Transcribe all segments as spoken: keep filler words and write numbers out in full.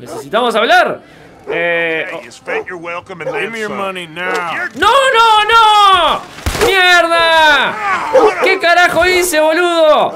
Necesitamos hablar. Eh, oh. ¡No, no, no! ¡Mierda! ¿Qué carajo hice, boludo?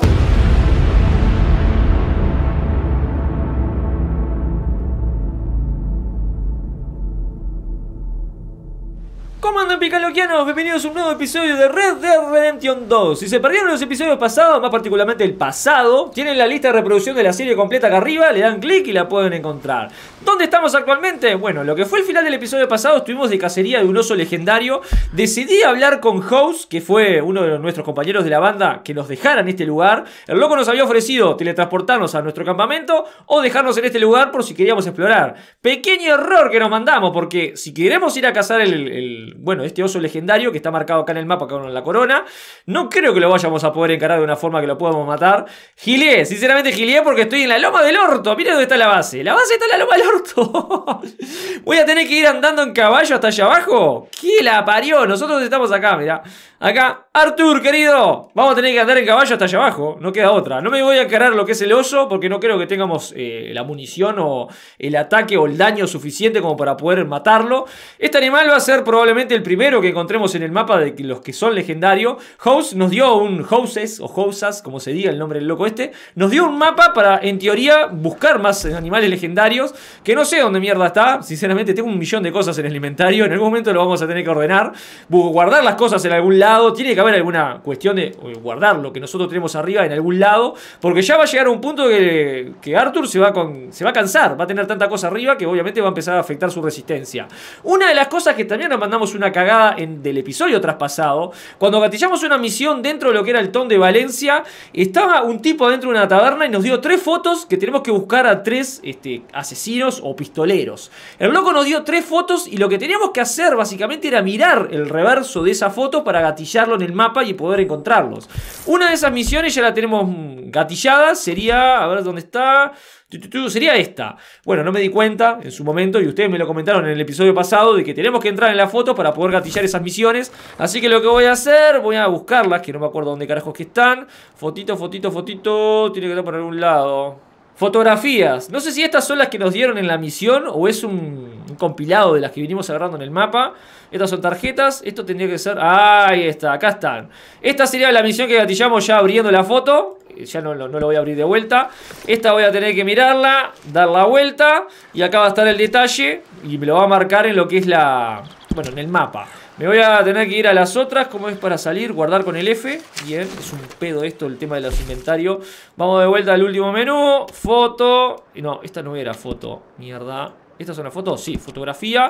¿Cómo andan, picaloquianos? Bienvenidos a un nuevo episodio de Red Dead Redemption dos. Si se perdieron los episodios pasados, más particularmente el pasado, tienen la lista de reproducción de la serie completa acá arriba, le dan clic y la pueden encontrar. ¿Dónde estamos actualmente? Bueno, lo que fue el final del episodio pasado, estuvimos de cacería de un oso legendario. Decidí hablar con House, que fue uno de nuestros compañeros de la banda, que nos dejara en este lugar. El loco nos había ofrecido teletransportarnos a nuestro campamento o dejarnos en este lugar por si queríamos explorar. Pequeño error que nos mandamos, porque si queremos ir a cazar el... el bueno, este oso legendario que está marcado acá en el mapa con la corona, no creo que lo vayamos a poder encarar de una forma que lo podamos matar. Gileé, sinceramente gileé porque estoy en la loma del orto. Miren dónde está la base. La base está en la loma del orto. Voy a tener que ir andando en caballo hasta allá abajo. ¿Qué la parió? Nosotros estamos acá, mirá. Acá, Arthur, querido, vamos a tener que andar en caballo hasta allá abajo. No queda otra. No me voy a encarar lo que es el oso porque no creo que tengamos eh, la munición o el ataque o el daño suficiente como para poder matarlo. Este animal va a ser probablemente el primero que encontremos en el mapa de los que son legendarios. House nos dio un... Houses o Housas, como se diga el nombre del loco este. Nos dio un mapa para, en teoría, buscar más animales legendarios. Que no sé dónde mierda está. Sinceramente, tengo un millón de cosas en el inventario. En algún momento lo vamos a tener que ordenar. Guardar las cosas en algún lado. Tiene que haber alguna cuestión de guardar lo que nosotros tenemos arriba en algún lado, porque ya va a llegar a un punto que, que Arthur se va, con, se va a cansar, va a tener tanta cosa arriba que obviamente va a empezar a afectar su resistencia. Una de las cosas que también nos mandamos una cagada en, del episodio traspasado, cuando gatillamos una misión dentro de lo que era el Town de Valencia, estaba un tipo dentro de una taberna y nos dio tres fotos que tenemos que buscar a tres este, asesinos o pistoleros. El loco nos dio tres fotos y lo que teníamos que hacer básicamente era mirar el reverso de esa foto para gatillarlo en el mapa y poder encontrarlos. Una de esas misiones ya la tenemos gatillada. Sería, a ver dónde está, sería esta. Bueno, no me di cuenta en su momento y ustedes me lo comentaron en el episodio pasado de que tenemos que entrar en la foto para poder gatillar esas misiones. Así que lo que voy a hacer, voy a buscarlas, que no me acuerdo dónde carajos que están. Fotito, fotito, fotito, tiene que estar por algún lado. Fotografías. No sé si estas son las que nos dieron en la misión o es un, un compilado de las que vinimos agarrando en el mapa. Estas son tarjetas. Esto tendría que ser... Ahí está, acá están. Esta sería la misión que gatillamos ya abriendo la foto. Ya no, no, no lo voy a abrir de vuelta. Esta voy a tener que mirarla, dar la vuelta. Y acá va a estar el detalle. Y me lo va a marcar en lo que es la... Bueno, en el mapa. Me voy a tener que ir a las otras. ¿Cómo es para salir? Guardar con el F. Bien, es un pedo esto, el tema de los inventarios. Vamos de vuelta al último menú. Foto. No, esta no era foto. Mierda. ¿Estas son las fotos? Sí, fotografía.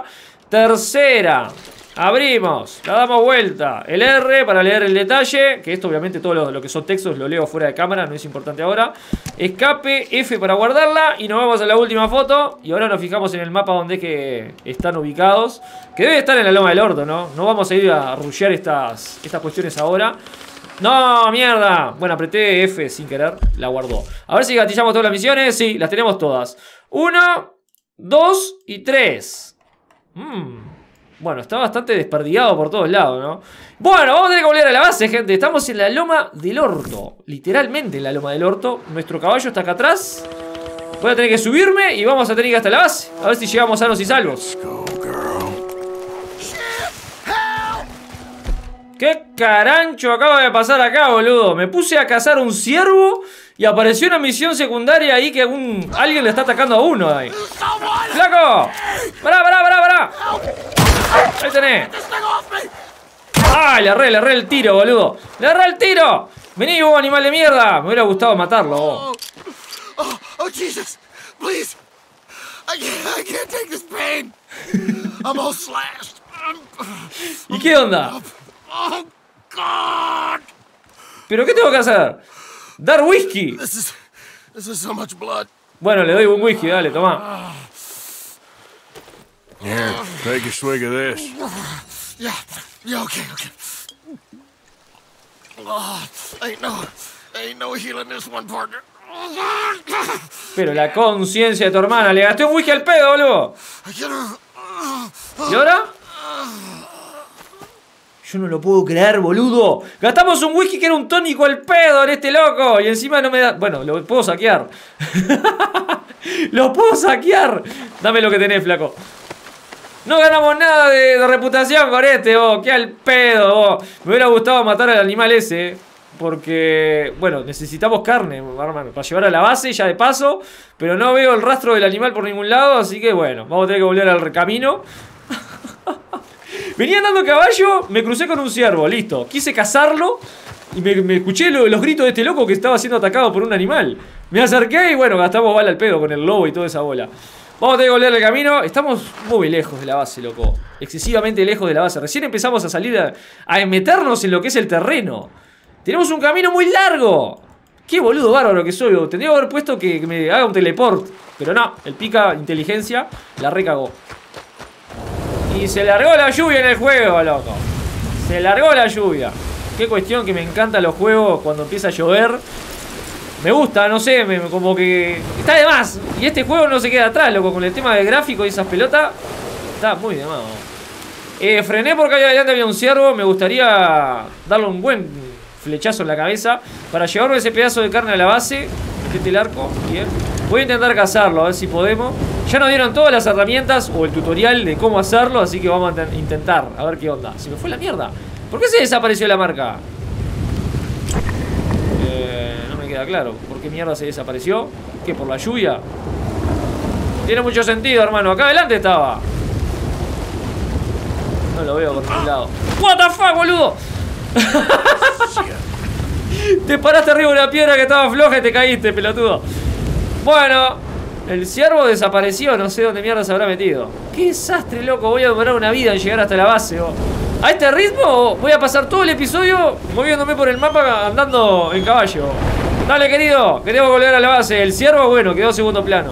Tercera. Abrimos. La damos vuelta. El R para leer el detalle. Que esto obviamente todo lo, lo que son textos lo leo fuera de cámara. No es importante ahora. Escape. F para guardarla. Y nos vamos a la última foto. Y ahora nos fijamos en el mapa donde es que están ubicados. Que debe estar en la loma del orto, ¿no? No vamos a ir a rushear estas, estas cuestiones ahora. ¡No, mierda! Bueno, apreté F sin querer. La guardó. A ver si gatillamos todas las misiones. Sí, las tenemos todas. Uno, dos y tres. Mmm... Bueno, está bastante desperdigado por todos lados, ¿no? Bueno, vamos a tener que volver a la base, gente. Estamos en la loma del orto. Literalmente en la loma del orto. Nuestro caballo está acá atrás. Voy a tener que subirme y vamos a tener que ir hasta la base. A ver si llegamos sanos y salvos. ¿Qué carancho acaba de pasar acá, boludo? Me puse a cazar un ciervo y apareció una misión secundaria ahí que un... alguien le está atacando a uno ahí. ¡Flaco! ¡Pará, pará, pará, pará! Ahí tenés. ¡Ay! Le erré, le erré el tiro, boludo. ¡Le erré el tiro! Vení, vos, animal de mierda. Me hubiera gustado matarlo, vos. Oh, oh, oh, Jesus, please. I can't, I can't take this pain. I'm all slashed. ¿Y qué onda? Oh, God. ¿Pero qué tengo que hacer? Dar whisky. This is, this is so much blood. Bueno, le doy un whisky, dale, toma. Here, take a swig of this. Yeah, yeah, okay, okay. Oh, ain't no, ain't no healing this one, partner. Pero la conciencia de tu hermana, le gasté un whisky al pedo, boludo. ¿Y ahora? Yo no lo puedo creer, boludo. Gastamos un whisky que era un tónico al pedo en este loco. Y encima no me da... Bueno, lo puedo saquear. ¡Lo puedo saquear! Dame lo que tenés, flaco. No ganamos nada de, de reputación con este, vos. ¡Qué al pedo, vos! Me hubiera gustado matar al animal ese. Porque, bueno, necesitamos carne, hermano, para llevar a la base ya de paso. Pero no veo el rastro del animal por ningún lado. Así que, bueno, vamos a tener que volver al camino. Venía andando a caballo, me crucé con un ciervo, listo. Quise cazarlo y me, me escuché lo, los gritos de este loco que estaba siendo atacado por un animal. Me acerqué y bueno, gastamos bala al pedo con el lobo y toda esa bola. Vamos a tener que volver al camino. Estamos muy lejos de la base, loco. Excesivamente lejos de la base. Recién empezamos a salir a, a meternos en lo que es el terreno. Tenemos un camino muy largo. Qué boludo bárbaro que soy. Tendría que haber puesto que, que me haga un teleport. Pero no, el pica inteligencia la recagó. Y se largó la lluvia en el juego, loco. Se largó la lluvia. Qué cuestión que me encantan los juegos cuando empieza a llover. Me gusta, no sé, me, como que... Está de más. Y este juego no se queda atrás, loco. Con el tema de gráfico y esas pelotas. Está muy de más. Eh, frené porque allá adelante había un ciervo. Me gustaría darle un buen flechazo en la cabeza para llevarme ese pedazo de carne a la base. Metete el arco, bien. Voy a intentar cazarlo, a ver si podemos. Ya nos dieron todas las herramientas o el tutorial de cómo hacerlo, así que vamos a intentar, a ver qué onda. Se me fue la mierda. ¿Por qué se desapareció la marca? Eh, no me queda claro. ¿Por qué mierda se desapareció? ¿Qué? ¿Por la lluvia? Tiene mucho sentido, hermano. Acá adelante estaba. No lo veo por ningún lado. What the fuck, boludo. Te paraste arriba de una piedra que estaba floja y te caíste, pelotudo. Bueno, el ciervo desapareció. No sé dónde mierda se habrá metido. Qué desastre, loco. Voy a demorar una vida en llegar hasta la base, oh. A este ritmo voy a pasar todo el episodio moviéndome por el mapa andando en caballo. Dale, querido, queremos volver a la base. El ciervo, bueno, quedó segundo plano.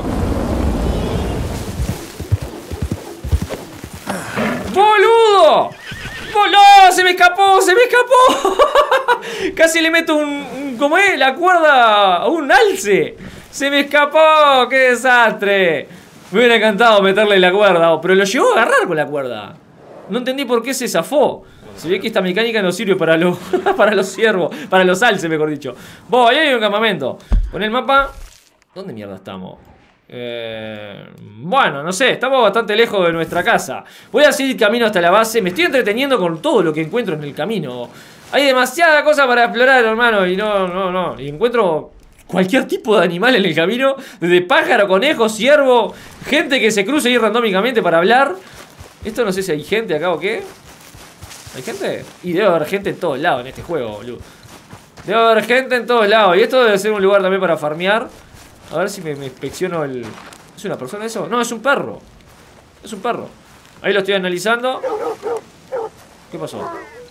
¡Boludo! ¡No! ¡Se me escapó! ¡Se me escapó! Casi le meto un, un... ¿Cómo es? La cuerda a un alce. ¡Se me escapó! ¡Qué desastre! Me hubiera encantado meterle la cuerda, pero lo llegó a agarrar con la cuerda. No entendí por qué se zafó. Se ve que esta mecánica no sirve para los para los ciervos, para los alces, mejor dicho. Vos, ahí hay un campamento. Pon el mapa. ¿Dónde mierda estamos? Eh, bueno, no sé, estamos bastante lejos de nuestra casa. Voy a seguir camino hasta la base. Me estoy entreteniendo con todo lo que encuentro en el camino. Hay demasiada cosa para explorar, hermano. Y no, no, no. Y encuentro cualquier tipo de animal en el camino. Desde pájaro, conejo, ciervo. Gente que se cruza ahí randómicamente para hablar. Esto no sé si hay gente acá o qué. ¿Hay gente? Y debe haber gente en todos lados en este juego, boludo. Debe haber gente en todos lados. Y esto debe ser un lugar también para farmear. A ver si me, me inspecciono el... ¿Es una persona eso? No, es un perro. Es un perro. Ahí lo estoy analizando. ¿Qué pasó?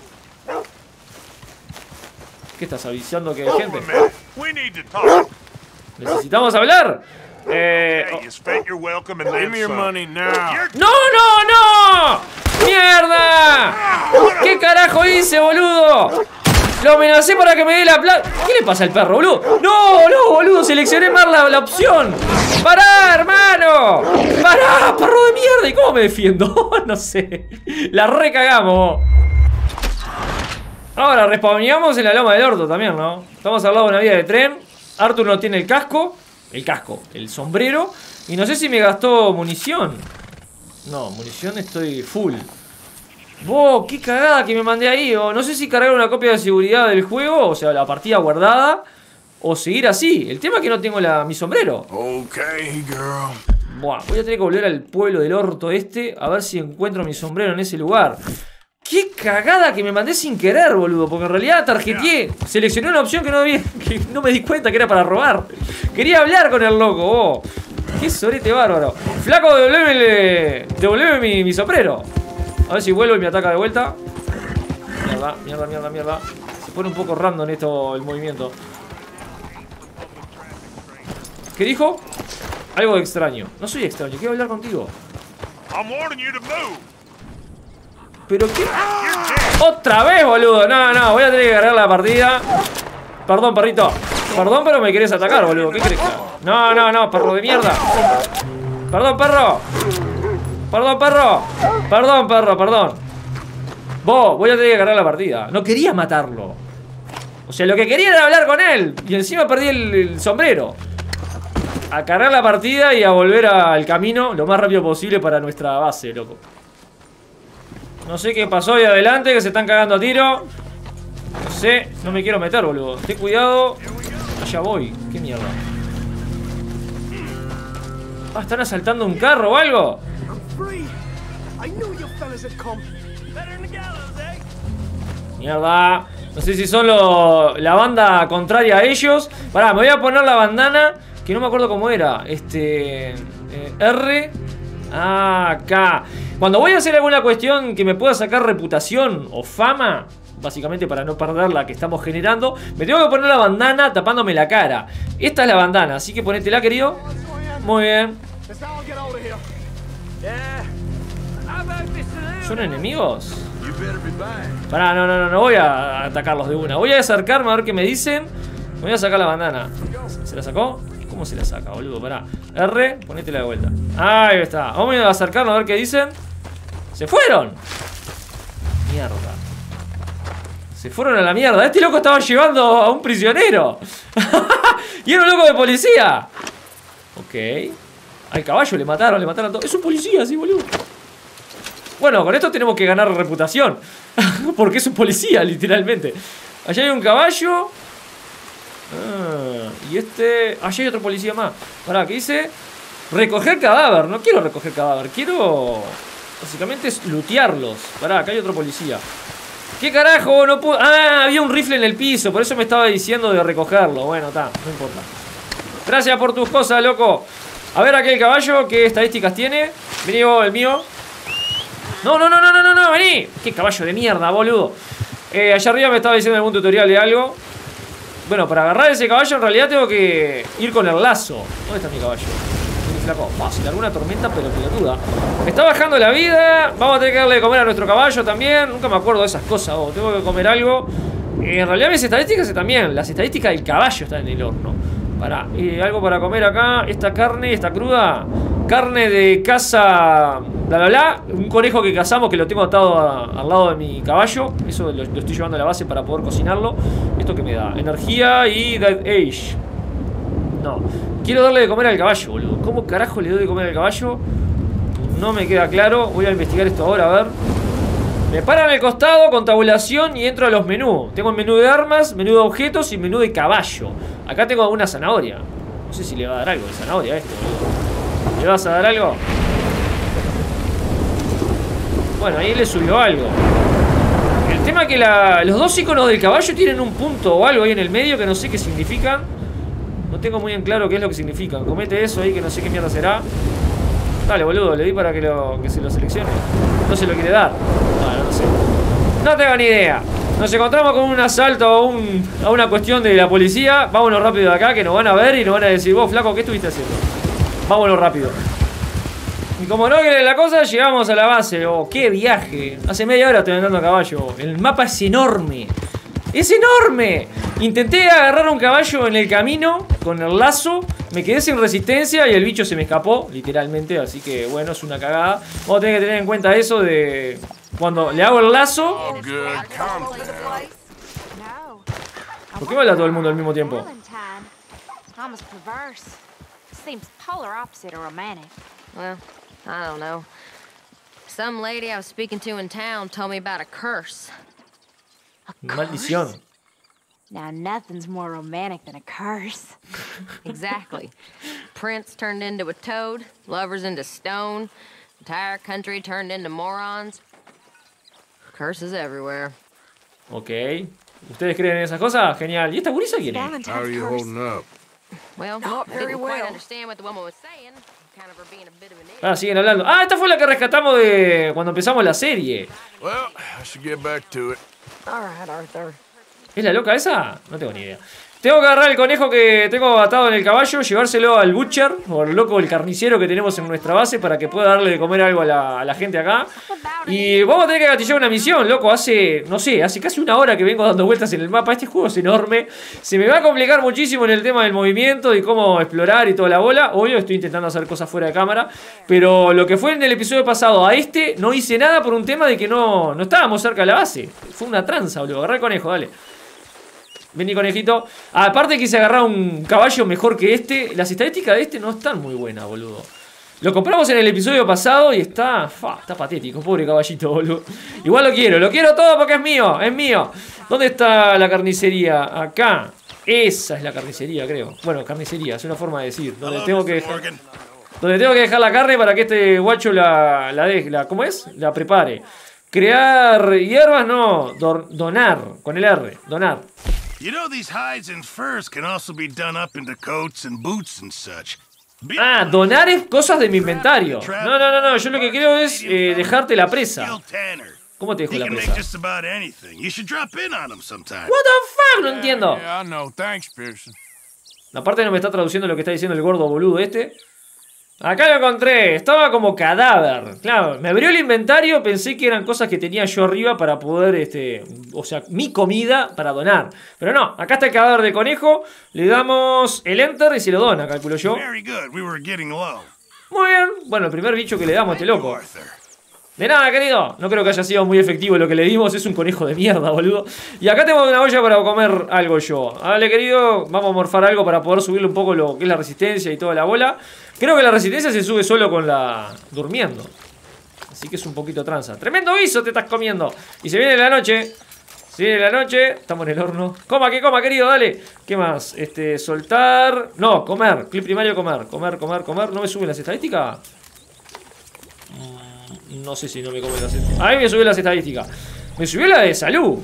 ¿Qué estás avisando que hay gente? ¿Necesitamos hablar? Eh... Oh. ¡No, no, no! ¡Mierda! ¿Qué carajo hice, boludo? Lo amenacé para que me dé la plata. ¿Qué le pasa al perro, boludo? No, no, boludo, seleccioné mal la, la opción. ¡Pará, hermano! ¡Pará, perro de mierda! ¿Y cómo me defiendo? No sé. La recagamos. Ahora, respawneamos en la loma del orto también, ¿no? Estamos al lado de una vía de tren. Arthur no tiene el casco. El casco, el sombrero. Y no sé si me gastó munición. No, munición estoy full. ¡Wow! ¡Qué cagada que me mandé ahí! Oh, no sé si cargar una copia de seguridad del juego, o sea, la partida guardada, o seguir así. El tema es que no tengo la, mi sombrero. Ok, girl. Buah, voy a tener que volver al pueblo del orto este, a ver si encuentro mi sombrero en ese lugar. ¡Qué cagada que me mandé sin querer, boludo! Porque en realidad tarjeteé, seleccioné una opción que no, vi, que no me di cuenta que era para robar. Quería hablar con el loco, oh. ¡Qué sorete bárbaro! Flaco, devolvéme, devolvéme mi, mi sombrero. A ver si vuelvo y me ataca de vuelta. Mierda, mierda, mierda, mierda. Se pone un poco random esto, el movimiento. ¿Qué dijo? Algo extraño. No soy extraño, quiero hablar contigo. ¿Pero qué? ¡Otra vez, boludo! No, no, voy a tener que cargar la partida. Perdón, perrito. Perdón, pero me querés atacar, boludo. ¿Qué crees? No, no, no, perro de mierda. Perdón, perro. Perdón, perro. Perdón, perro, perdón. Vos, voy a tener que cargar la partida. No quería matarlo. O sea, lo que quería era hablar con él. Y encima perdí el, el sombrero. A cargar la partida y a volver al camino lo más rápido posible para nuestra base, loco. No sé qué pasó ahí adelante, que se están cagando a tiro. No sé, no me quiero meter, boludo. Ten cuidado. Allá voy. ¿Qué mierda? Ah, ¿están asaltando un carro o algo? Mierda. No sé si son lo, la banda contraria a ellos. Pará, me voy a poner la bandana, que no me acuerdo cómo era. Este... Eh, R... Ah, K. Cuando voy a hacer alguna cuestión que me pueda sacar reputación o fama, básicamente para no perder la que estamos generando, me tengo que poner la bandana tapándome la cara. Esta es la bandana, así que ponétela, querido. Muy bien. ¿Son enemigos? Pará, no, no, no, no voy a atacarlos de una. Voy a acercarme a ver qué me dicen. Me voy a sacar la bandana. ¿Se la sacó? ¿Cómo se la saca, boludo? Pará. R, ponétela de vuelta. Ahí está. Vamos a acercarnos a ver qué dicen. ¡Se fueron! Mierda. Se fueron a la mierda. Este loco estaba llevando a un prisionero. Y era un loco de policía. Ok. Al caballo le mataron, le mataron a todos. Es un policía, sí, boludo. Bueno, con esto tenemos que ganar reputación. Porque es un policía, literalmente. Allá hay un caballo. Ah, y este... Allá hay otro policía más. Pará, ¿qué dice? Recoger cadáver. No quiero recoger cadáver. Quiero... Básicamente es lootearlos. Pará, acá hay otro policía. ¿Qué carajo? No puedo... Ah, había un rifle en el piso. Por eso me estaba diciendo de recogerlo. Bueno, está, no importa. Gracias por tus cosas, loco. A ver aquel caballo, ¿qué estadísticas tiene? Vení vos, el mío. No, no, no, no, no, no, no, vení. Qué caballo de mierda, boludo. Eh, allá arriba me estaba diciendo algún tutorial de algo. Bueno, para agarrar ese caballo en realidad tengo que ir con el lazo. ¿Dónde está mi caballo? Flaco, fácil, alguna tormenta pero pelotuda. Me está bajando la vida. Vamos a tener que darle de comer a nuestro caballo también. Nunca me acuerdo de esas cosas, vos. Tengo que comer algo. Eh, en realidad mis estadísticas también. Las estadísticas del caballo están en el horno. Pará, eh, algo para comer acá. Esta carne, esta cruda. Carne de caza. Bla bla bla. Un conejo que cazamos que lo tengo atado a, al lado de mi caballo. Eso lo, lo estoy llevando a la base para poder cocinarlo. ¿Esto qué me da? Energía y Dead Age. No. Quiero darle de comer al caballo, boludo. ¿Cómo carajo le doy de comer al caballo? No me queda claro. Voy a investigar esto ahora, a ver. Me paran al costado con tabulación y entro a los menús. Tengo el menú de armas, menú de objetos y menú de caballo. Acá tengo una zanahoria. No sé si le va a dar algo de zanahoria a esto, boludo. ¿Le vas a dar algo? Bueno, ahí le subió algo. El tema es que la, los dos iconos del caballo tienen un punto o algo ahí en el medio que no sé qué significan. No tengo muy en claro qué es lo que significan. Comete eso ahí que no sé qué mierda será. Dale, boludo, le di para que, lo, que se lo seleccione. No se lo quiere dar. No, no sé. No tengo ni idea. Nos encontramos con un asalto a, un, a una cuestión de la policía. Vámonos rápido de acá que nos van a ver y nos van a decir: vos, flaco, ¿qué estuviste haciendo? Vámonos rápido. Y como no quiere la cosa, llegamos a la base. Oh, qué viaje. Hace media hora estoy andando a caballo. El mapa es enorme. ¡Es enorme! Intenté agarrar un caballo en el camino con el lazo. Me quedé sin resistencia y el bicho se me escapó, literalmente. Así que, bueno, es una cagada. Vamos a tener que tener en cuenta eso de... Cuando le hago el lazo... ¿Por qué baila todo el mundo al mismo tiempo? Well, I don't know. Some lady I was speaking to in town told me about a curse. Maldición. Now nothing's more romantic than a curse. Exactly. Prince turned into a toad, lovers into stone, entire country turned into morons. Curses everywhere. Ok. ¿Ustedes creen en esas cosas? Genial. ¿Y esta gurisa quién es? How are you holding up? Well, I didn't quite understand what the woman was saying. Kind of her being a bit of an idiot. Ah, siguen hablando. Ah, esta fue la que rescatamos de cuando empezamos la serie. Well, I should get back to it. All right, Arthur. ¿Es la loca esa? No tengo ni idea. Tengo que agarrar el conejo que tengo atado en el caballo, llevárselo al butcher, o al loco, el carnicero que tenemos en nuestra base, para que pueda darle de comer algo a la, a la gente acá. Y vamos a tener que gatillar una misión, loco. Hace, no sé, hace casi una hora que vengo dando vueltas en el mapa. Este juego es enorme. Se me va a complicar muchísimo en el tema del movimiento y cómo explorar y toda la bola. Obvio, estoy intentando hacer cosas fuera de cámara. Pero lo que fue en el episodio pasado a este, no hice nada por un tema de que no, no estábamos cerca de la base. Fue una tranza, boludo. Agarrá el conejo, dale. Vení, conejito. Aparte quise agarrar un caballo mejor que este. Las estadísticas de este no están muy buenas, boludo. Lo compramos en el episodio pasado y está... Fa, está patético, pobre caballito, boludo. Igual lo quiero, lo quiero todo porque es mío, es mío. ¿Dónde está la carnicería? Acá. Esa es la carnicería, creo. Bueno, carnicería, es una forma de decir. Donde tengo que dejar, donde tengo que dejar la carne para que este guacho la, la deje. La, ¿Cómo es? La prepare. Crear hierbas, no. Don, donar, con el R. Donar. You know these hides and furs can also be done up into coats and boots and such. Ah, donar es cosas de mi inventario. No, no, no, no. Yo lo que creo es eh, dejarte la presa. ¿Cómo te dejo la presa? What the fuck? No entiendo. Yeah, I know. Thanks, Pearson. Aparte no me está traduciendo lo que está diciendo el gordo boludo este. Acá lo encontré, estaba como cadáver. Claro, me abrió el inventario, pensé que eran cosas que tenía yo arriba para poder, este, o sea, mi comida para donar. Pero no, acá está el cadáver de conejo, le damos el enter y se lo dona, calculo yo. Muy bien, bueno, el primer bicho que le damos a este loco. De nada, querido, no creo que haya sido muy efectivo lo que le dimos, es un conejo de mierda, boludo. Y acá tengo una olla para comer algo yo. Dale, querido, vamos a morfar algo para poder subirle un poco lo que es la resistencia y toda la bola. Creo que la resistencia se sube solo con la... durmiendo. Así que es un poquito tranza. Tremendo guiso te estás comiendo. Y se viene la noche. Se viene la noche. Estamos en el horno. Coma, que coma, querido, dale. ¿Qué más? Este, soltar... No, comer. Clip primario, comer. Comer, comer, comer. ¿No me suben las estadísticas? No sé si no me comen las estadísticas. A mí me subió las estadísticas. Me subió la de salud.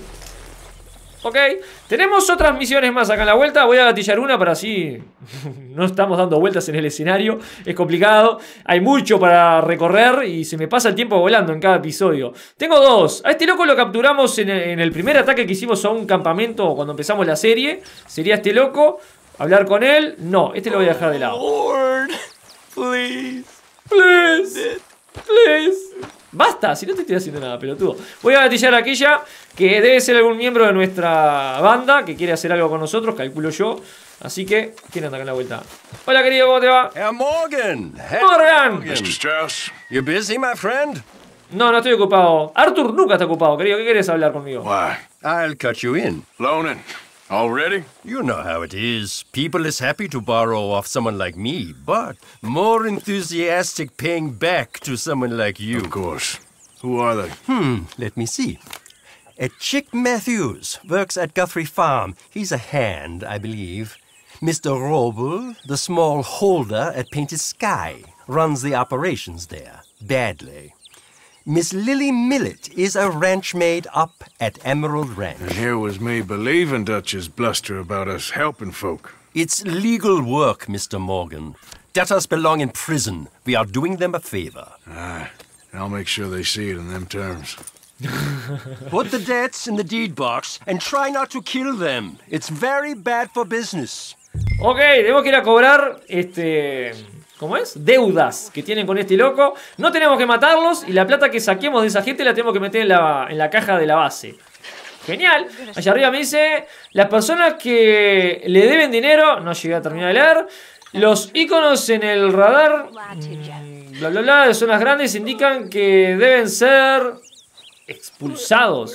Ok, tenemos otras misiones más acá en la vuelta. Voy a gatillar una para así no estamos dando vueltas en el escenario. Es complicado, hay mucho para recorrer y se me pasa el tiempo volando en cada episodio. Tengo dos, a este loco lo capturamos en el, en el primer ataque que hicimos a un campamento cuando empezamos la serie. Sería este loco, hablar con él. No, este lo voy a dejar de lado. Lord, please, please, please. Basta, si no te estoy haciendo nada, pelotudo. Voy a gatillar a aquella que debe ser algún miembro de nuestra banda que quiere hacer algo con nosotros, calculo yo. Así que, ¿quién anda acá en la vuelta? Hola, querido, ¿cómo te va? Herr Morgan. Herr Morgan. mister Strauss. You busy, my friend? No, no estoy ocupado. Arthur nunca está ocupado, querido. ¿Qué querés hablar conmigo? Why? I'll cut you in. Loaning. Already? You know how it is. People is happy to borrow off someone like me, but more enthusiastic paying back to someone like you. Of course. Who are they? Hmm, let me see. Uh, Chick Matthews works at Guthrie Farm. He's a hand, I believe. Mister Roble, the small holder at Painted Sky, runs the operations there, badly. Miss Lily Millet is a ranch maid up at Emerald Ranch. And here was me believing Dutch's bluster about us helping folk. It's legal work, Mister Morgan. Debtors belong in prison. We are doing them a favor. Aye. I'll make sure they see it in them terms. Put the debts in the deed box and try not to kill them. It's very bad for business. Ok, tenemos que ir a cobrar, este... ¿cómo es? Deudas que tienen con este loco. No tenemos que matarlos y la plata que saquemos de esa gente la tenemos que meter en la, en la caja de la base. Genial. Allá arriba me dice, las personas que le deben dinero, no llegué a terminar de leer, los iconos en el radar, mmm, bla bla bla, de zonas grandes indican que deben ser expulsados.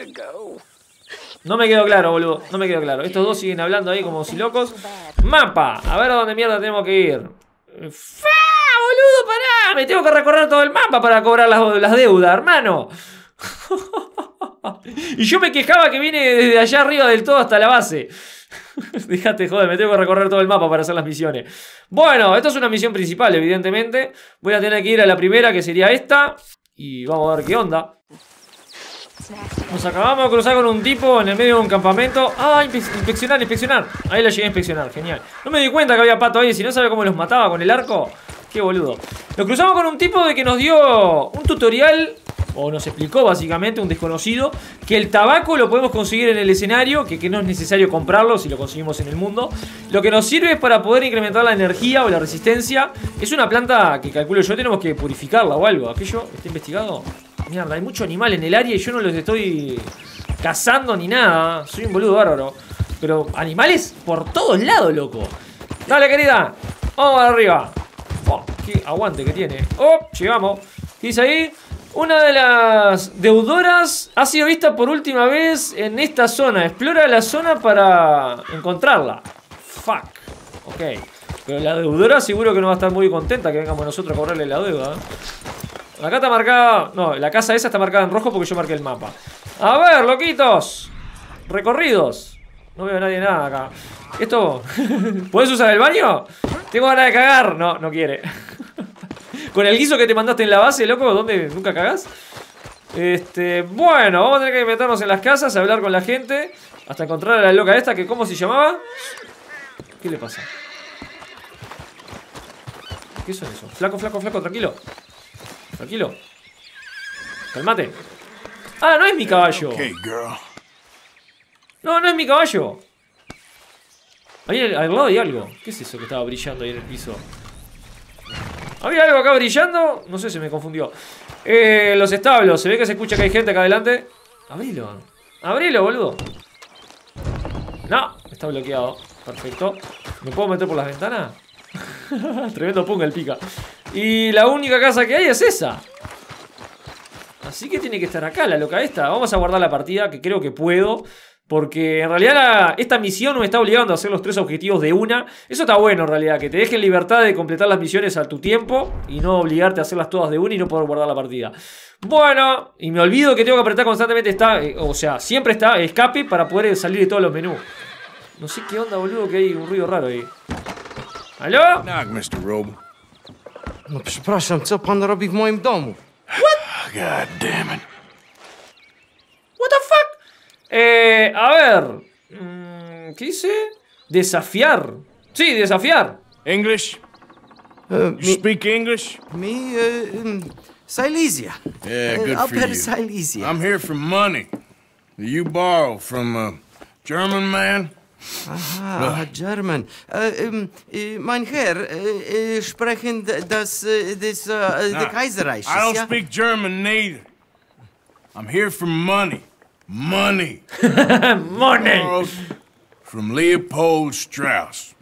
No me quedó claro, boludo, no me quedó claro. Estos dos siguen hablando ahí como si locos. Mapa, a ver a dónde mierda tenemos que ir. ¡Fa! ¡Boludo, pará! Me tengo que recorrer todo el mapa para cobrar las, las deudas, hermano. Y yo me quejaba que vine desde allá arriba del todo hasta la base. Déjate joder, me tengo que recorrer todo el mapa para hacer las misiones. Bueno, esto es una misión principal, evidentemente. Voy a tener que ir a la primera, que sería esta. Y vamos a ver qué onda. Nos acabamos de cruzar con un tipo en el medio de un campamento. Ah, inspeccionar, inspeccionar. Ahí lo llegué a inspeccionar, genial. No me di cuenta que había pato ahí, si no sabe cómo los mataba con el arco. Qué boludo. Lo cruzamos con un tipo de que nos dio un tutorial, o nos explicó básicamente, un desconocido, que el tabaco lo podemos conseguir en el escenario, que, que no es necesario comprarlo si lo conseguimos en el mundo. Lo que nos sirve es para poder incrementar la energía o la resistencia. Es una planta que calculo yo tenemos que purificarla o algo. ¿Aquello está investigado? Mierda, hay mucho animal en el área y yo no los estoy cazando ni nada. Soy un boludo bárbaro. Pero animales por todos lados, loco. Dale, querida. Vamos arriba. Oh, qué aguante que tiene. Oh, llegamos. ¿Qué dice ahí? Una de las deudoras ha sido vista por última vez en esta zona. Explora la zona para encontrarla. Fuck. Ok. Pero la deudora seguro que no va a estar muy contenta que vengamos nosotros a cobrarle la deuda. Acá está marcada... No, la casa esa está marcada en rojo porque yo marqué el mapa. A ver, loquitos. Recorridos. No veo a nadie nada acá. Esto... ¿Puedes usar el baño? Tengo ganas de cagar. No, no quiere. Con el guiso que te mandaste en la base, loco, ¿dónde nunca cagás? Este... Bueno, vamos a tener que meternos en las casas, a hablar con la gente, hasta encontrar a la loca esta que... ¿Cómo se llamaba? ¿Qué le pasa? ¿Qué son eso? Flaco, flaco, flaco, tranquilo. Tranquilo. Calmate. Ah, no es mi caballo. Okay, girl. No, no es mi caballo. Ahí al, al lado hay algo. ¿Qué es eso que estaba brillando ahí en el piso? Había algo acá brillando. No sé, se me confundió. Eh, los establos. Se ve que se escucha que hay gente acá adelante. Abrilo. Abrilo, boludo. No, está bloqueado. Perfecto. ¿Me puedo meter por las ventanas? Tremendo punga el pica. Y la única casa que hay es esa. Así que tiene que estar acá la loca esta. Vamos a guardar la partida, que creo que puedo. Porque en realidad la, esta misión me está obligando a hacer los tres objetivos de una. Eso está bueno en realidad, que te dejen libertad de completar las misiones a tu tiempo y no obligarte a hacerlas todas de una y no poder guardar la partida. Bueno, y me olvido que tengo que apretar constantemente está, eh, o sea, siempre está escape para poder salir de todos los menús. No sé qué onda, boludo, que hay un ruido raro ahí. ¿Aló? Knock, mister Roble. No, przepraszam, co pan robi w moim domu? God damn it. What the fuck? Eh, a ver. Mm, ¿Qué dice? Desafiar. Sí, desafiar. English? Uh, You speak English? Me, uh, um, Silesia. Yeah, Uh, good for Upper you. Silesia. I'm here for money. You borrow from a German man? Ah, German. Uh, um, uh, mein Herr, uh, uh, sprechen das, uh, das, uh, the Nah, Kaiserreich. I don't ja? speak German neither. I'm here for money. Money. Money. Borrowed from Leopold Strauss.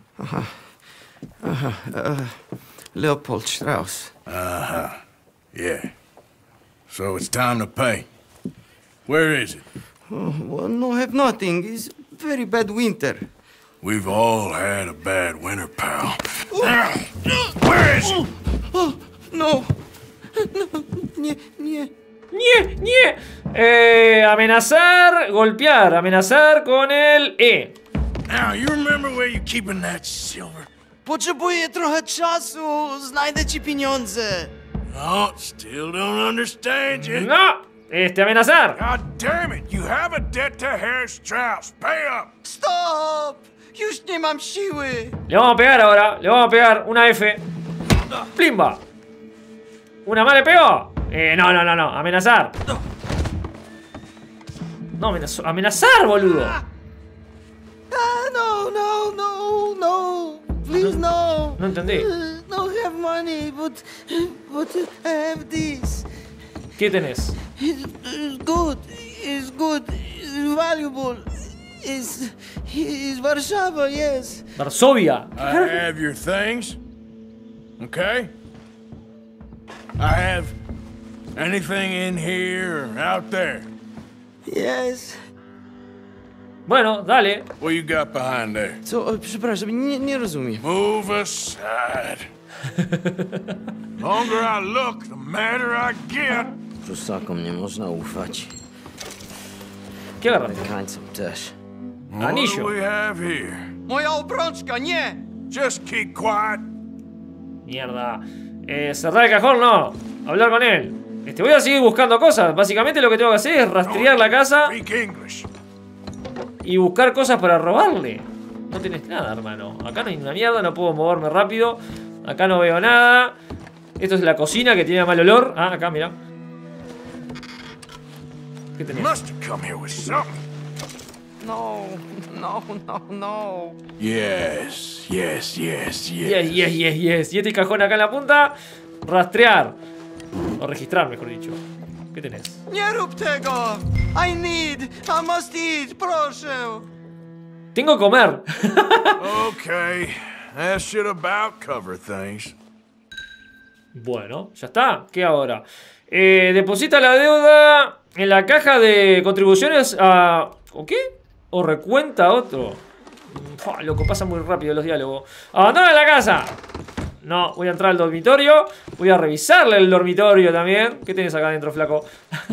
Leopold Strauss. Yeah. So it's time to pay. Where is it? Oh, well, no, have nothing. It's very bad winter. We've all had a bad winter, pal. Where is it? Oh, no. No, nie, nie. Nie, nie. Eh, amenazar, golpear. Amenazar con el E. Now, you remember where you're keeping that silver? Potrzebuję trochę czasu. Znajdę ci pieniądze. No, still don't understand you. No. Este, amenazar. God damn it, you have a debt to Herr Strauss. Pay up. Stop! Już nie mam siły. Le vamos a pegar ahora. Le vamos a pegar una F. Plimba. ¿Una más le pegó? Eh, no, no, no, no. Amenazar. No, amenazó. Amenazar, boludo. Ah, no, no, no, no. Please, no. No entendí. Uh, no have money, but, but I have this. ¿Qué tenés? It's, it's good. It's good. It's valuable. It's, it's Warszawa, yes. Varsovia. I have your things. Okay? I have anything in here or out there. Yes. Bueno, dale. What you got behind there? Co, o, przepraszam, nie, nie rozumiem. Move aside. Longer I look, the madder I get. Prusakom nie można ufać. ¿Qué agarraste? Amerykańcom też. What Anillo. do we have here? Moja obrączka, nie! Just keep quiet. Mierda. Eh, cerrar el cajón, no. Hablar con él. Este, voy a seguir buscando cosas. Básicamente lo que tengo que hacer es rastrear la casa Speak English. y buscar cosas para robarle. No tenés nada, hermano. Acá no hay una mierda, no puedo moverme rápido. Acá no veo nada. Esto es la cocina que tiene mal olor. Ah, acá, mira. ¿Qué tenés? Must have come here with something. No, no, no, no. Yes, yes, yes, yes. Yes, yes, yes, yes. Y este cajón acá en la punta. Rastrear. O registrar, mejor dicho. ¿Qué tenés? Nie rób tego! I need, I must eat, proszę! Tengo que comer. Okay, that should about cover things. Bueno, ya está. ¿Qué ahora? Eh, deposita la deuda en la caja de contribuciones a... ¿O qué? ¿O recuenta otro? Fua, loco, pasa muy rápido los diálogos. ¡Abandona la casa! No, voy a entrar al dormitorio. Voy a revisarle el dormitorio también. ¿Qué tienes acá adentro, flaco?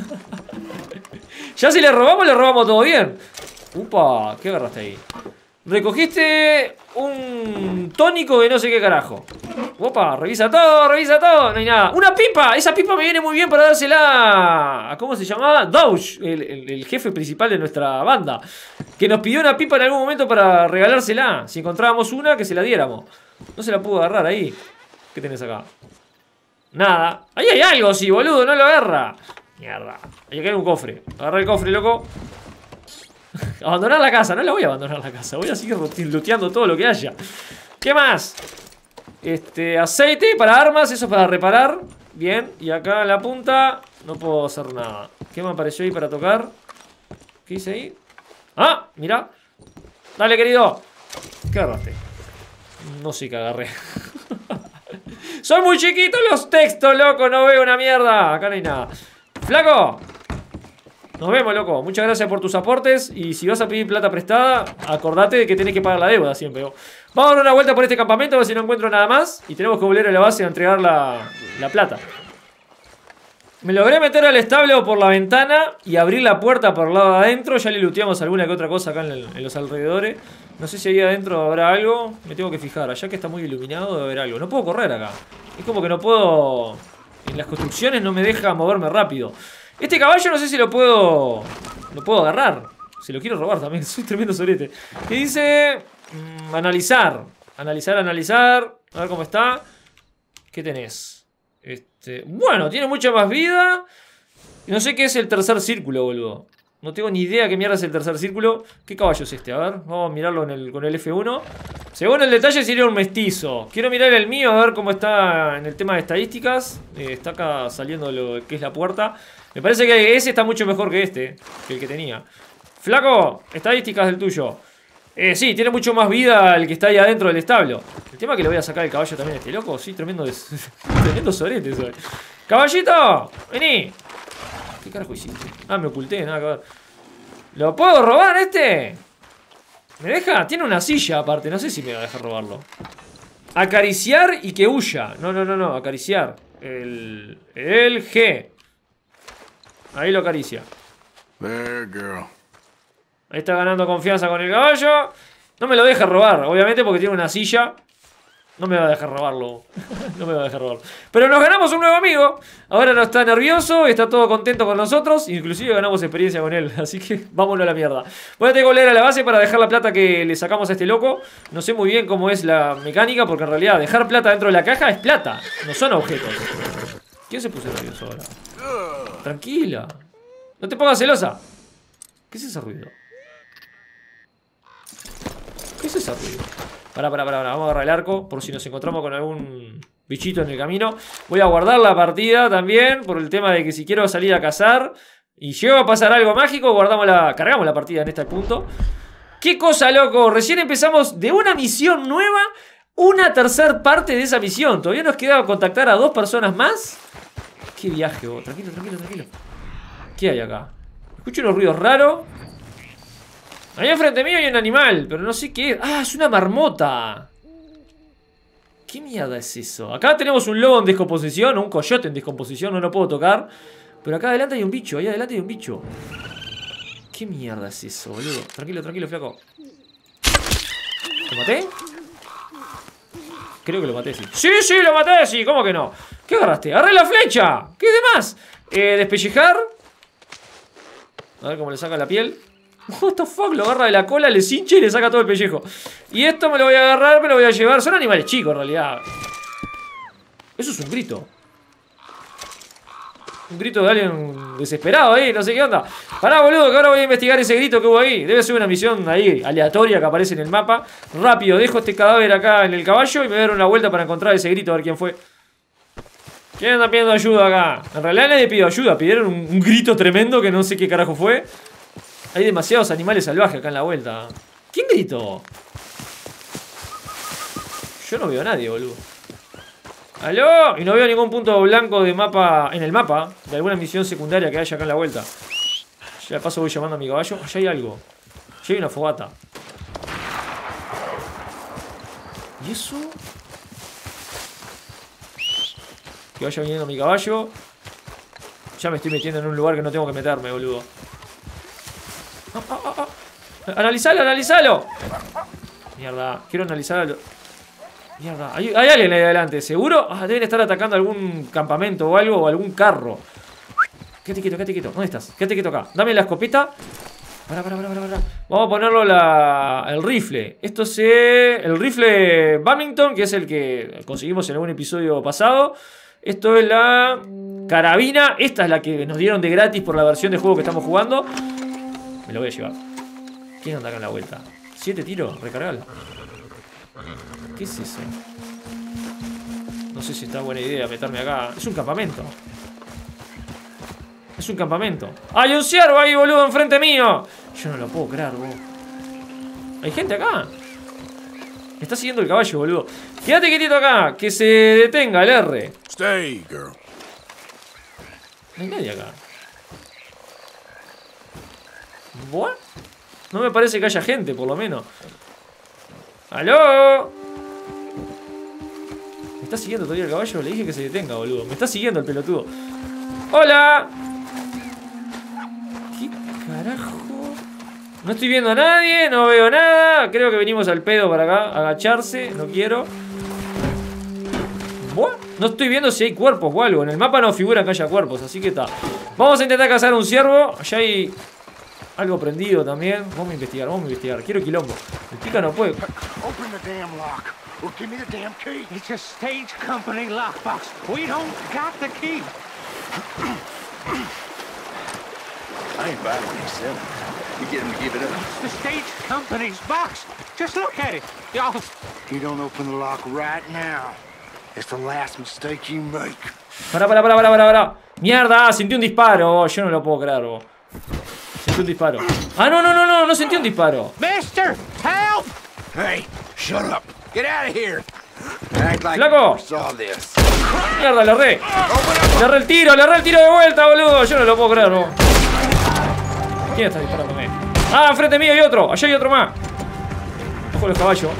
Ya si le robamos, le robamos todo bien. Upa, ¿qué agarraste ahí? Recogiste un tónico de no sé qué carajo. Opa, revisa todo, revisa todo. No hay nada. ¡Una pipa! Esa pipa me viene muy bien para dársela a... ¿Cómo se llamaba? Douch, el, el, el jefe principal de nuestra banda, que nos pidió una pipa en algún momento para regalársela. Si encontrábamos una, que se la diéramos. No se la pudo agarrar ahí. ¿Qué tenés acá? Nada. Ahí hay algo, sí, boludo, no lo agarra. Mierda. Ahí hay un cofre. Agarra el cofre, loco. Abandonar la casa, no la voy a abandonar la casa. Voy a seguir looteando todo lo que haya. ¿Qué más? Este, aceite para armas, eso es para reparar. Bien, y acá en la punta no puedo hacer nada. ¿Qué me apareció ahí para tocar? ¿Qué hice ahí? ¡Ah! Mira. Dale, querido. ¿Qué agarraste? No sé qué agarré. Son muy chiquitos los textos, loco. No veo una mierda. Acá no hay nada. ¡Flaco! Nos vemos, loco. Muchas gracias por tus aportes. Y si vas a pedir plata prestada, acordate de que tenés que pagar la deuda siempre. Vamos a dar una vuelta por este campamento a ver si no encuentro nada más. Y tenemos que volver a la base a entregar la, la plata. Me logré meter al establo por la ventana y abrir la puerta por el lado de adentro. Ya le looteamos alguna que otra cosa acá en, el, en los alrededores. No sé si ahí adentro habrá algo. Me tengo que fijar. Allá que está muy iluminado debe haber algo. No puedo correr acá. Es como que no puedo... En las construcciones no me deja moverme rápido. Este caballo no sé si lo puedo... Lo puedo agarrar. Si lo quiero robar también. Soy tremendo sorete. ¿Qué dice? Mm, analizar. Analizar, analizar. A ver cómo está. ¿Qué tenés? Este... Bueno, tiene mucha más vida. Y no sé qué es el tercer círculo, boludo. No tengo ni idea qué mierda es el tercer círculo. ¿Qué caballo es este? A ver, vamos a mirarlo en el, con el F uno. Según el detalle sería un mestizo. Quiero mirar el mío a ver cómo está en el tema de estadísticas. eh, Está acá saliendo lo que es la puerta. Me parece que ese está mucho mejor que este, que el que tenía. Flaco, estadísticas del tuyo. Eh, sí, tiene mucho más vida el que está ahí adentro del establo. El tema es que le voy a sacar el caballo también a este loco. Sí, tremendo des... tremendo sorete eso. ¡Caballito! ¡Vení! ¿Qué carajo hiciste? Ah, me oculté, nada que ver. ¿Lo puedo robar este? ¿Me deja? Tiene una silla aparte, no sé si me va a dejar robarlo. Acariciar y que huya. No, no, no, no, acariciar. El, el G. Ahí lo acaricia. There, girl. Ahí está ganando confianza con el caballo. No me lo deja robar, obviamente porque tiene una silla. No me va a dejar robarlo. No me va a dejar robarlo. Pero nos ganamos un nuevo amigo. Ahora no está nervioso, está todo contento con nosotros. Inclusive ganamos experiencia con él. Así que vámonos a la mierda. Voy a tener que volver a la base para dejar la plata que le sacamos a este loco. No sé muy bien cómo es la mecánica, porque en realidad dejar plata dentro de la caja es plata. No son objetos. ¿Quién se puso nervioso ahora? Tranquila. No te pongas celosa. ¿Qué es ese ruido? ¿Qué es ese ruido? Pará, pará, pará, pará, vamos a agarrar el arco por si nos encontramos con algún bichito en el camino. Voy a guardar la partida también por el tema de que si quiero salir a cazar y llego a pasar algo mágico, guardamos la, cargamos la partida en este punto. ¡Qué cosa, loco! Recién empezamos de una misión nueva, una tercera parte de esa misión. Todavía nos queda contactar a dos personas más. ¡Qué viaje, vos! Tranquilo, tranquilo, tranquilo. ¿Qué hay acá? Escucho unos ruidos raros. Ahí enfrente mío hay un animal, pero no sé qué es. ¡Ah, es una marmota! ¿Qué mierda es eso? Acá tenemos un lobo en descomposición, o un coyote en descomposición, no lo puedo tocar. Pero acá adelante hay un bicho, ahí adelante hay un bicho. ¿Qué mierda es eso, boludo? Tranquilo, tranquilo, flaco. ¿Lo maté? Creo que lo maté, sí. ¡Sí, sí, lo maté! Sí, ¿cómo que no? ¿Qué agarraste? ¡Agarré la flecha! ¿Qué demás? Eh, despellejar. A ver cómo le saca la piel. What the fuck, lo agarra de la cola, le cincha y le saca todo el pellejo. Y esto me lo voy a agarrar, me lo voy a llevar. Son animales chicos en realidad. Eso es un grito. Un grito de alguien desesperado ahí, no sé qué onda. Pará, boludo, que ahora voy a investigar ese grito que hubo ahí. Debe ser una misión ahí, aleatoria, que aparece en el mapa. Rápido, dejo este cadáver acá en el caballo y me voy a dar una vuelta para encontrar ese grito, a ver quién fue. ¿Quién anda pidiendo ayuda acá? En realidad nadie pidió ayuda, pidieron un, un grito tremendo que no sé qué carajo fue. Hay demasiados animales salvajes acá en la vuelta. ¿Quién gritó? Yo no veo a nadie, boludo. ¡Aló! Y no veo ningún punto blanco de mapa en el mapa de alguna misión secundaria que haya acá en la vuelta. Ya de paso voy llamando a mi caballo. Allá hay algo. Allá hay una fogata. ¿Y eso? Que vaya viniendo mi caballo. Ya me estoy metiendo en un lugar que no tengo que meterme, boludo. Ah, ah, ah, ah. ¡Analizalo, analizalo! Mierda, quiero analizarlo. Mierda, hay, hay alguien ahí adelante, ¿seguro? Ah, deben estar atacando algún campamento o algo, o algún carro. Quédate quieto, quédate quieto. ¿Dónde estás? Quédate quieto acá. Dame la escopeta. Pará, pará, pará, pará, pará. Vamos a ponerlo la, el rifle. Esto es el rifle Bamington, que es el que conseguimos en algún episodio pasado. Esto es la carabina. Esta es la que nos dieron de gratis por la versión de juego que estamos jugando. Me lo voy a llevar. ¿Quién anda acá en la vuelta? ¿Siete tiros? Recargalo. ¿Qué es eso? No sé si está buena idea meterme acá. Es un campamento. Es un campamento. ¡Hay un ciervo ahí, boludo, enfrente mío! Yo no lo puedo creer, boludo. ¿Hay gente acá? Me está siguiendo el caballo, boludo. Quédate quietito acá, que se detenga el R. Stay, girl. No hay nadie acá. ¿What? No me parece que haya gente, por lo menos. ¡Aló! ¿Me está siguiendo todavía el caballo? Le dije que se detenga, boludo. Me está siguiendo el pelotudo. ¡Hola! ¿Qué carajo? No estoy viendo a nadie, no veo nada. Creo que venimos al pedo para acá. Agacharse, no quiero. ¿What? No estoy viendo si hay cuerpos o algo. En el mapa no figura que haya cuerpos, así que está. Vamos a intentar cazar un ciervo. Allá hay algo prendido también. Vamos a investigar, vamos a investigar. Quiero quilombo. El pica no puede. Open the damn lock. Or give me the damn key. It's a stage company lockbox. We don't got the key. I ain't buying what he's selling. You get him to give it up. It's the stage company's box. Just look at it. Y'all. You don't open the lock right now. It's the last mistake you make. Pará, pará, pará, pará, pará, pará. Mierda, sentí un disparo. Oh, yo no lo puedo creer, vos. Sentí un disparo. Ah, no, no, no, no, no sentí un disparo. Mister, help! Hey, shut up. Get out of here. Act like Flaco. you saw this. Mierda, le erré. Le erré el tiro, le erré el tiro de vuelta, boludo. Yo no lo puedo creer, vos. ¿Quién está disparándome? Ah, enfrente mío hay otro. Allá hay otro más. Ojo los caballos.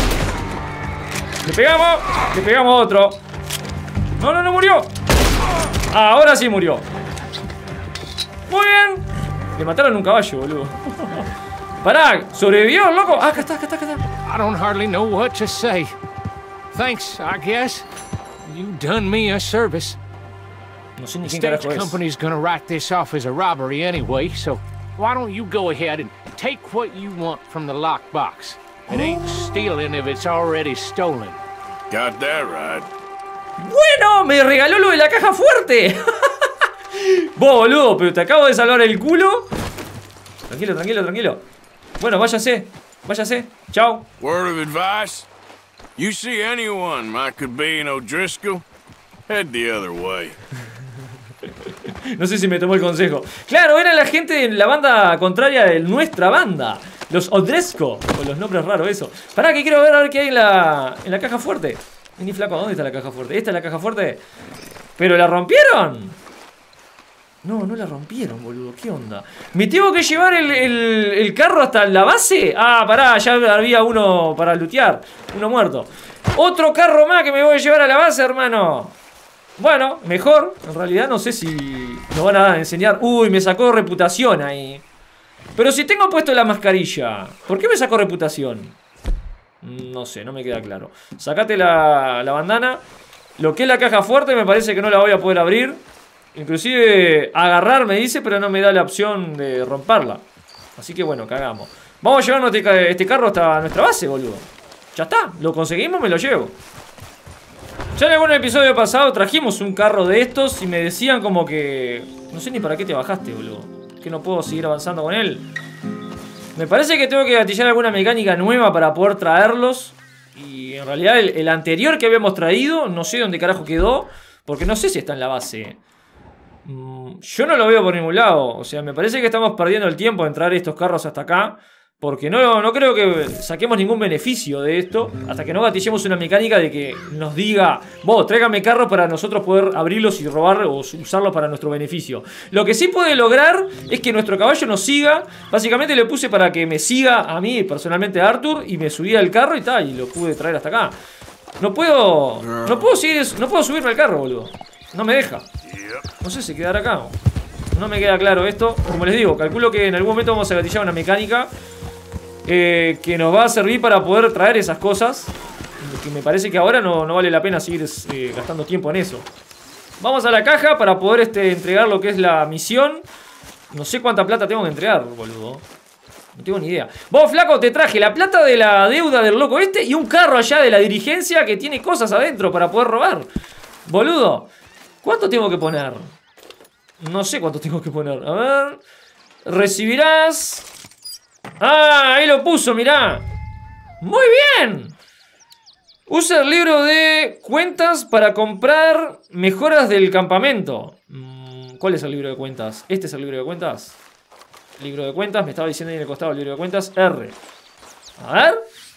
Le pegamos. Le pegamos a otro. No, no, no murió. Ah, ahora sí murió. Muy bien. Le mataron un caballo, boludo. Pará, ¿sobrevivió, loco? Ah, acá está, acá está, acá está. I don't hardly know what to say. Thanks, I guess. You done me a service. No sé ni The quién stage carajo es. company's gonna write this off as a robbery anyway, so why don't you go ahead and take what you want from the lockbox? It ain't stealing if it's already stolen. Got that right. Bueno, me regaló lo de la caja fuerte. Vos, boludo, pero te acabo de salvar el culo. Tranquilo, tranquilo, tranquilo. Bueno, váyase, váyase. Chao. Word of advice? You see anyone might could be in O'Driscoll, head the other way. No sé si me tomó el consejo. Claro, era la gente de la banda contraria de nuestra banda. Los O'Driscoll. Con los nombres raros, eso. Pará, que quiero ver a ver qué hay en la, en la caja fuerte. Vení, flaco, ¿dónde está la caja fuerte? ¿Esta es la caja fuerte? ¿Pero la rompieron? No, no la rompieron, boludo. ¿Qué onda? ¿Me tengo que llevar el, el, el carro hasta la base? Ah, pará, ya había uno para lootear. Uno muerto. Otro carro más que me voy a llevar a la base, hermano. Bueno, mejor. En realidad no sé si nos van a enseñar. Uy, me sacó reputación ahí. Pero si tengo puesto la mascarilla, ¿por qué me sacó reputación? No sé, no me queda claro. Sacate la, la bandana. Lo que es la caja fuerte me parece que no la voy a poder abrir. Inclusive agarrar me dice, pero no me da la opción de romperla. Así que bueno, cagamos. Vamos a llevarnos este, este carro hasta nuestra base, boludo. Ya está, lo conseguimos, me lo llevo. Ya en algún episodio pasado trajimos un carro de estos y me decían como que... No sé ni para qué te bajaste, boludo. Que no puedo seguir avanzando con él. Me parece que tengo que gatillar alguna mecánica nueva para poder traerlos. Y en realidad el, el anterior que habíamos traído, no sé dónde carajo quedó. Porque no sé si está en la base. Mm, yo no lo veo por ningún lado. O sea, me parece que estamos perdiendo el tiempo en traer estos carros hasta acá. Porque no, no creo que saquemos ningún beneficio de esto hasta que no gatillemos una mecánica de que nos diga: vos, tráigame carros para nosotros poder abrirlos y robar o usarlos para nuestro beneficio. Lo que sí puede lograr es que nuestro caballo nos siga. Básicamente le puse para que me siga a mí, personalmente a Arthur, y me subía al carro y tal, y lo pude traer hasta acá. No puedo... No puedo seguir, no puedo subirme al carro, boludo. No me deja. No sé si quedará acá. No me queda claro esto. Como les digo, calculo que en algún momento vamos a gatillar una mecánica Eh, que nos va a servir para poder traer esas cosas. Que me parece que ahora no, no vale la pena seguir eh, gastando tiempo en eso. Vamos a la caja para poder este, entregar lo que es la misión. No sé cuánta plata tengo que entregar, boludo. No tengo ni idea. Vos, flaco, te traje la plata de la deuda del loco este y un carro allá de la dirigencia que tiene cosas adentro para poder robar. Boludo, ¿cuánto tengo que poner? No sé cuánto tengo que poner. A ver. Recibirás... Ah, ahí lo puso, mirá. Muy bien. Usa el libro de cuentas para comprar mejoras del campamento. ¿Cuál es el libro de cuentas? ¿Este es el libro de cuentas? Libro de cuentas, me estaba diciendo ahí en el costado el libro de cuentas. R. A ver.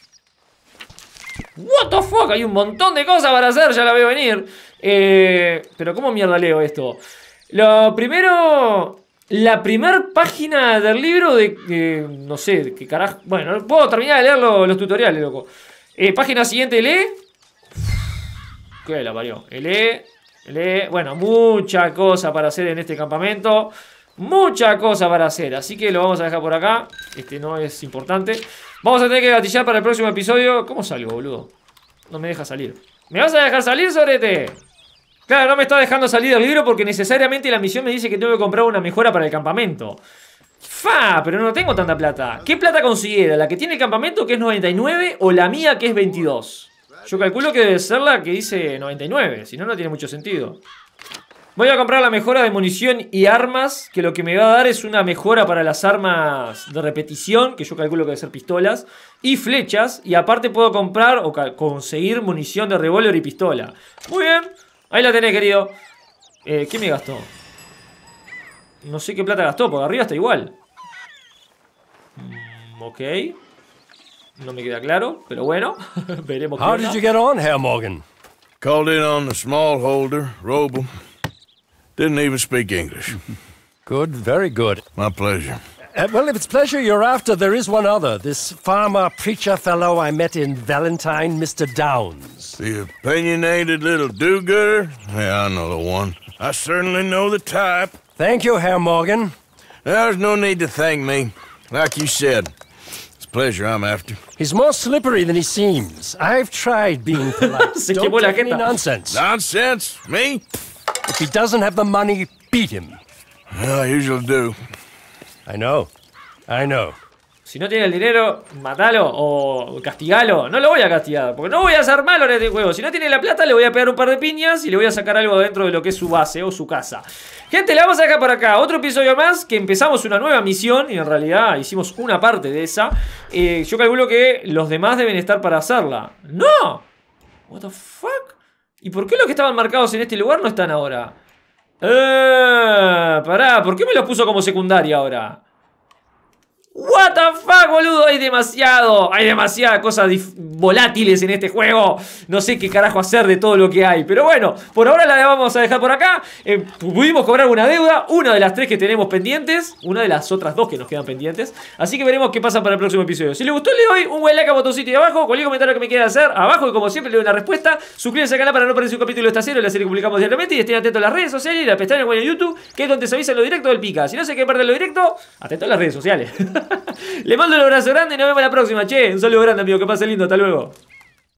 What the fuck, hay un montón de cosas para hacer, ya la veo venir. eh, Pero ¿cómo mierda leo esto? Lo primero... La primera página del libro de... Eh, no sé, de qué carajo... Bueno, puedo terminar de leer los, los tutoriales, loco. Eh, página siguiente, lee. ¿Qué la parió? Lee, lee... Bueno, mucha cosa para hacer en este campamento. Mucha cosa para hacer. Así que lo vamos a dejar por acá. Este no es importante. Vamos a tener que gatillar para el próximo episodio. ¿Cómo salgo, boludo? No me deja salir. ¿Me vas a dejar salir, Sorete? Claro, no me está dejando salir del libro porque necesariamente la misión me dice que tengo que comprar una mejora para el campamento. Fa, pero no tengo tanta plata. ¿Qué plata considera? ¿La que tiene el campamento, que es noventa y nueve, o la mía, que es veintidós? Yo calculo que debe ser la que dice noventa y nueve, si no, no tiene mucho sentido. Voy a comprar la mejora de munición y armas, que lo que me va a dar es una mejora para las armas de repetición, que yo calculo que debe ser pistolas, y flechas, y aparte puedo comprar o conseguir munición de revólver y pistola. Muy bien. Ahí la tenés, querido. eh, ¿Qué me gastó? No sé qué plata gastó, porque arriba está igual. mm, Ok. No me queda claro, pero bueno. Veremos qué How onda. did you get on, Herr Morgan? Called in on the smallholder, Roble. Didn't even speak English. Good, very good. My pleasure. Uh, well, if it's pleasure you're after, there is one other. This farmer preacher fellow I met in Valentine, Mister Downs. The opinionated little do-gooder? Yeah, I know the one. I certainly know the type. Thank you, Herr Morgan. There's no need to thank me. Like you said, it's pleasure I'm after. He's more slippery than he seems. I've tried being polite. Se Don't quemó la take any jeta. nonsense. Nonsense? Me? If he doesn't have the money, beat him. Well, I usually do. I know. I know. Si no tiene el dinero, matalo o castigalo. No lo voy a castigar, porque no voy a hacer malo en este juego. Si no tiene la plata, le voy a pegar un par de piñas y le voy a sacar algo dentro de lo que es su base o su casa. Gente, le vamos a dejar por acá otro episodio más, que empezamos una nueva misión y en realidad hicimos una parte de esa. Eh, yo calculo que los demás deben estar para hacerla. ¡No! What the fuck? ¿Y por qué los que estaban marcados en este lugar no están ahora? Eh, pará, ¿por qué me los puso como secundaria ahora? What the fuck, boludo, hay demasiado, hay demasiadas cosas volátiles en este juego. No sé qué carajo hacer de todo lo que hay. Pero bueno, por ahora la vamos a dejar por acá. eh, Pudimos cobrar una deuda, una de las tres que tenemos pendientes, una de las otras dos que nos quedan pendientes. Así que veremos qué pasa para el próximo episodio. Si les gustó, le doy un buen like al botoncito de abajo. Cualquier comentario que me quiera hacer, abajo, y como siempre le doy una respuesta. Suscríbanse al canal para no perderse un capítulo de esta serie, la serie que publicamos diariamente. Y estén atentos a las redes sociales y la pestaña en YouTube, que es donde se avisa lo directo del Pica. Si no se quieren perder lo directo, atentos a las redes sociales. Le mando un abrazo grande y nos vemos la próxima, che. Un saludo grande, amigo. Que pase lindo. Hasta luego.